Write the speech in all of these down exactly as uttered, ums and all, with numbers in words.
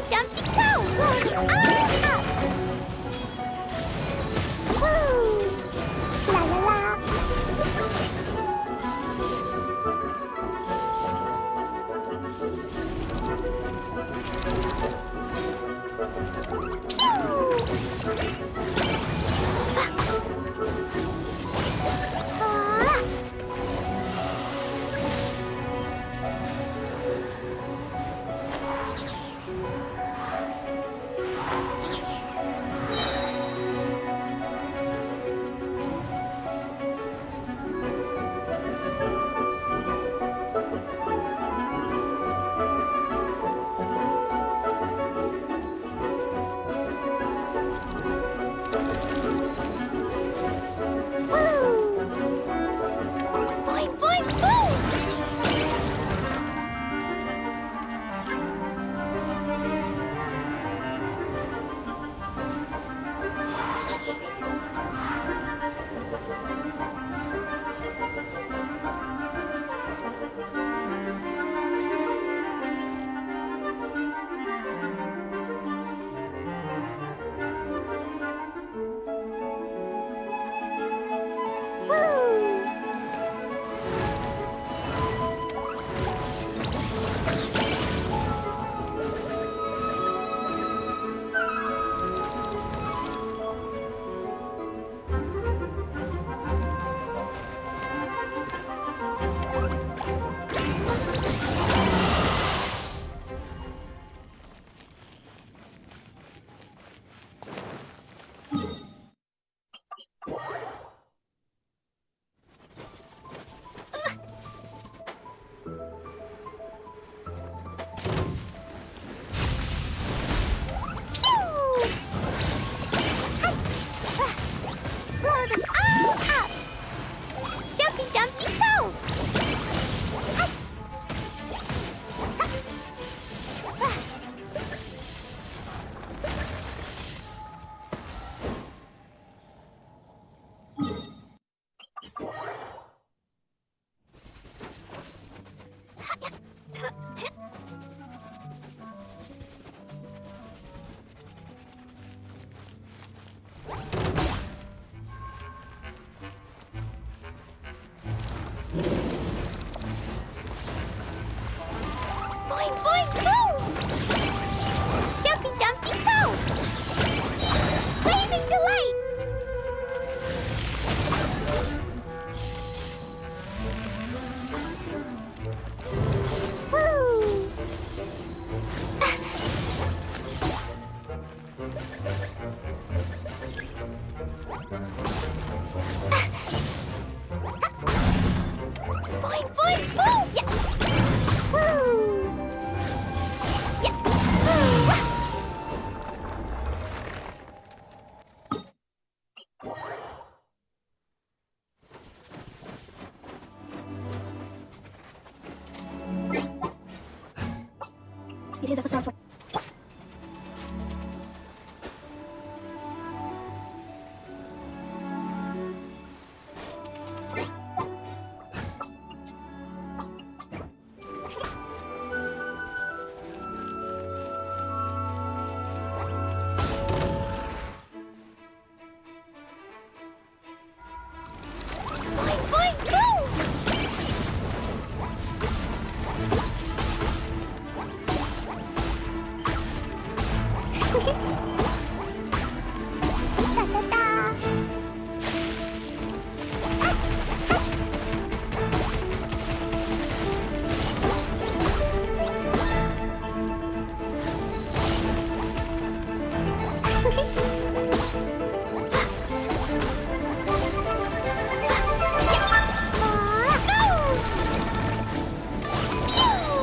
Dumpty go! Ah, up! Woo! La la la! It is as a source for Pew!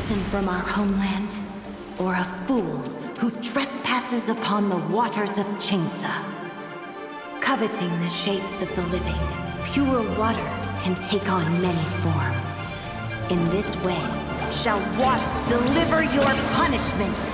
assassin from our homeland, or a fool who trespasses upon the waters of Qingzi. Coveting the shapes of the living, pure water can take on many forms. In this way, shall water deliver your punishment!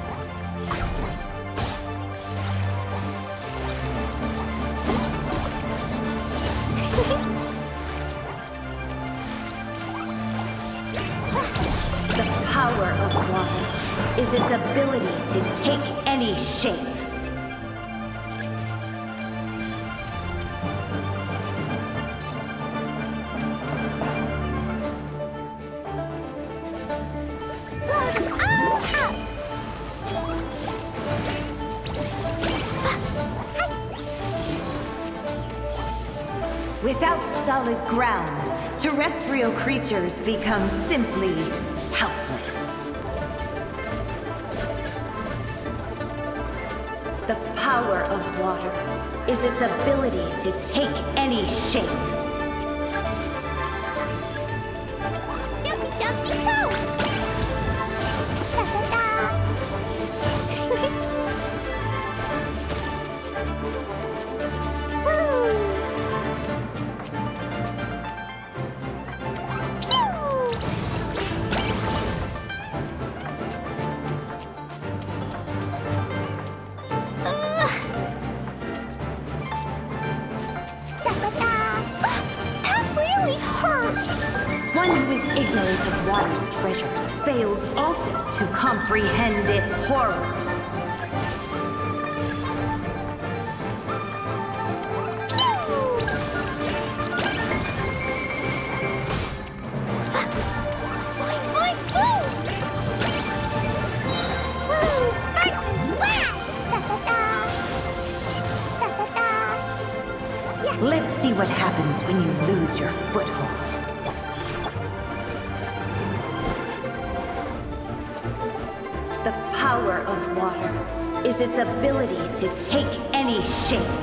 The power of water is its ability to take any shape. Without solid ground, terrestrial creatures become simply helpless. The power of water is its ability to take any shape. One who is ignorant of water's treasures fails also to comprehend its horrors. Let's see what happens when you lose your foothold. The power of water is its ability to take any shape.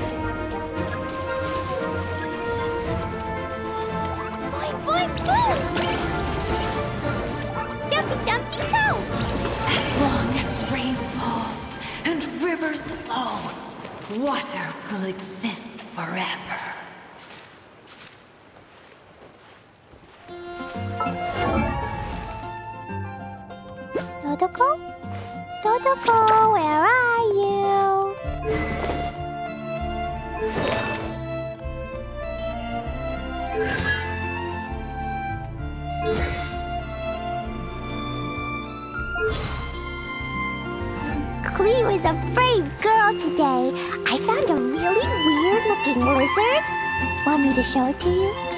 Boing, boing, boom! Jumpy, jumpy, go! As long as rain falls and rivers flow, water will exist forever. Dodoko? Dodoko, where are you? Klee was a brave girl today. I found a really weird-looking lizard. Want me to show it to you?